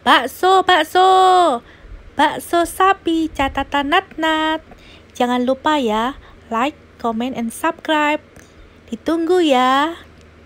Bakso, bakso, bakso sapi catatan Natnat. Jangan lupa ya, like, comment, and subscribe. Ditunggu ya.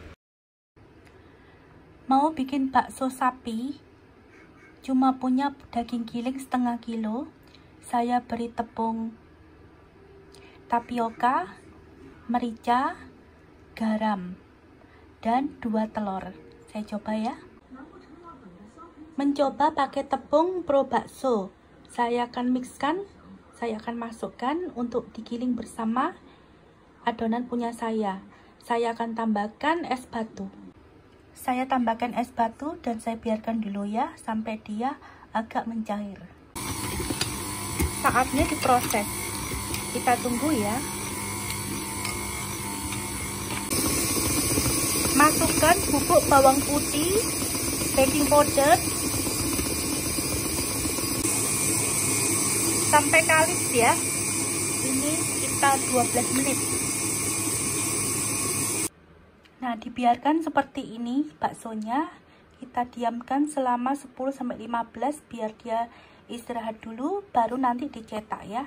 Mau bikin bakso sapi, cuma punya daging giling setengah kilo. Saya beri tepung tapioka, merica, garam, dan 2 telur. Saya coba ya. Mencoba pakai tepung pro bakso. Saya akan mixkan, saya akan masukkan untuk digiling bersama adonan punya saya. Saya akan tambahkan es batu. Saya tambahkan es batu dan saya biarkan dulu ya sampai dia agak mencair. Saatnya diproses. Kita tunggu ya. Masukkan bubuk bawang putih, baking powder, sampai kalis ya. Ini kita 12 menit. Nah, dibiarkan seperti ini baksonya. Kita diamkan selama 10-15 biar dia istirahat dulu, baru nanti dicetak ya.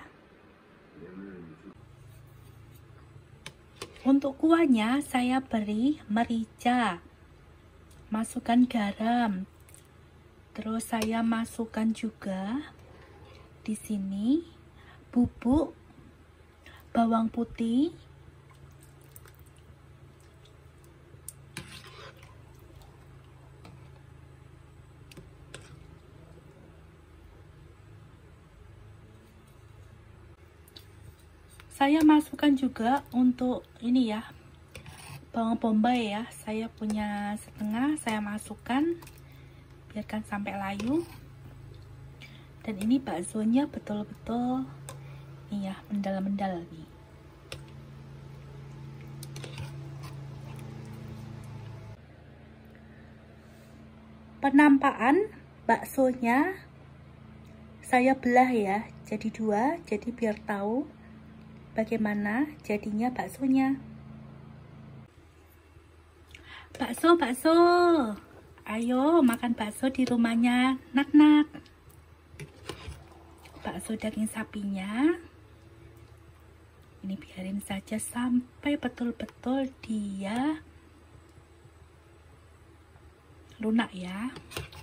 Untuk kuahnya saya beri merica, masukkan garam, terus saya masukkan juga di sini bubuk bawang putih, saya masukkan juga untuk ini ya, bawang bombay ya. Saya punya setengah, saya masukkan, biarkan sampai layu. Dan ini baksonya betul-betul nih ya, mendal-mendal nih. Penampakan baksonya saya belah ya, jadi 2, jadi biar tahu bagaimana jadinya baksonya. Bakso, bakso. Ayo makan bakso di rumahnya Natnat. Bakso daging sapinya ini biarin saja sampai betul-betul dia lunak ya.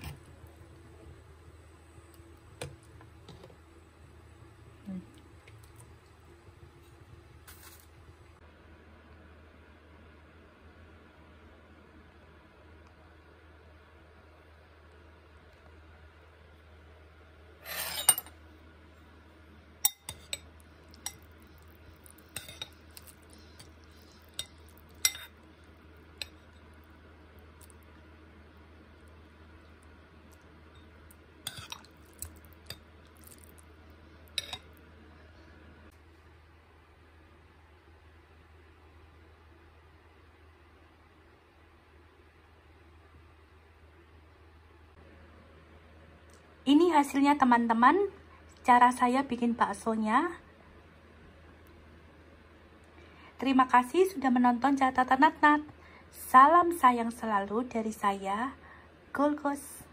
Ini hasilnya teman-teman, cara saya bikin baksonya. Terima kasih sudah menonton catatan Natnat. Salam sayang selalu dari saya, Golgos.